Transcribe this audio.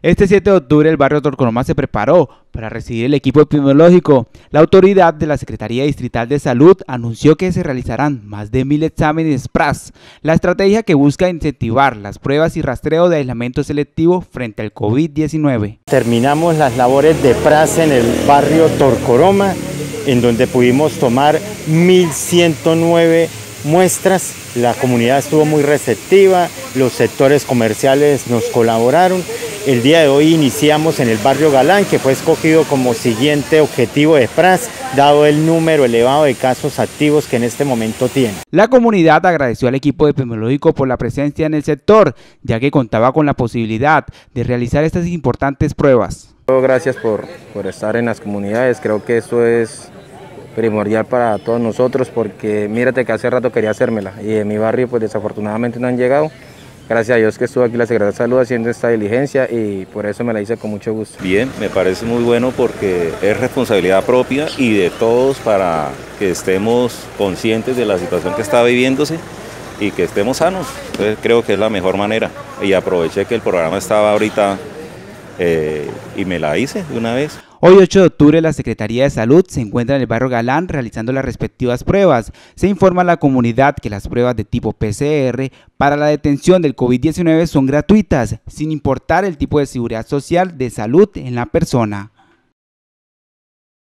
Este 7 de octubre el barrio Torcoroma se preparó para recibir el equipo epidemiológico. La autoridad de la Secretaría Distrital de Salud anunció que se realizarán más de 1000 exámenes PRAS, la estrategia que busca incentivar las pruebas y rastreo de aislamiento selectivo frente al COVID-19. Terminamos las labores de PRAS en el barrio Torcoroma, en donde pudimos tomar 1109 muestras. La comunidad estuvo muy receptiva, los sectores comerciales nos colaboraron. El día de hoy iniciamos en el barrio Galán, que fue escogido como siguiente objetivo de PRAS, dado el número elevado de casos activos que en este momento tiene. La comunidad agradeció al equipo epidemiológico por la presencia en el sector, ya que contaba con la posibilidad de realizar estas importantes pruebas. Gracias por estar en las comunidades, creo que eso es primordial para todos nosotros, porque mírate que hace rato quería hacérmela y en mi barrio pues desafortunadamente no han llegado. Gracias a Dios que estuvo aquí la Secretaría de Salud haciendo esta diligencia y por eso me la hice con mucho gusto. Bien, me parece muy bueno porque es responsabilidad propia y de todos para que estemos conscientes de la situación que está viviéndose y que estemos sanos. Entonces creo que es la mejor manera y aproveché que el programa estaba ahorita y me la hice de una vez. Hoy 8 de octubre la Secretaría de Salud se encuentra en el barrio Galán realizando las respectivas pruebas. Se informa a la comunidad que las pruebas de tipo PCR para la detención del COVID-19 son gratuitas, sin importar el tipo de seguridad social de salud en la persona.